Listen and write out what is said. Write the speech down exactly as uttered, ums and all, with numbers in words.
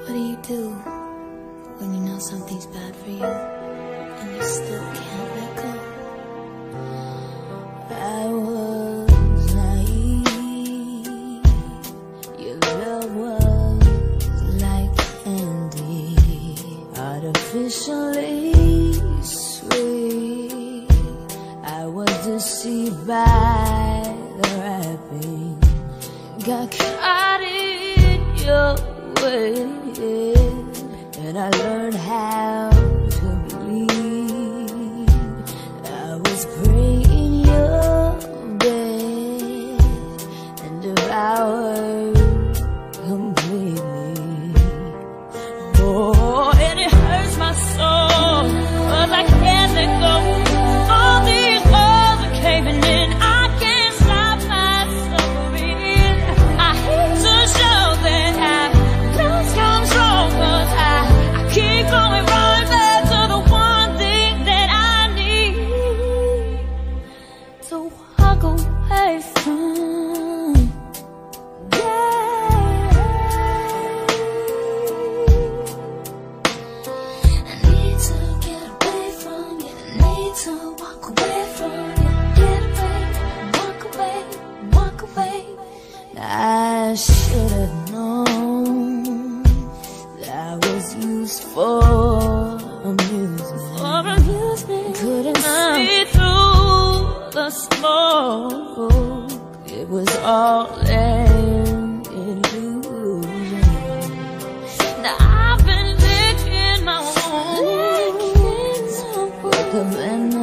What do you do when you know something's bad for you and you still can't let go? I was naive. Your love was like candy, artificially sweet. I was deceived by the wrapping, got caught in your way, and I learned how to believe. I was praying in your bed and devoured completely. Oh, and it hurts my soul, but I can't let go. All these walls are caving in. I can't stop my suffering. I hate to show that I've lost control, 'cause I, I keep going right back to the one thing that I need to walk away from. Yeah, I need to get away from you. I need to walk away from you. Get away, walk away, walk away. I should have known that I was used for amusement. For amusement. Couldn't see through the smoke. It was all an illusion. Now I've been licking my wounds, but the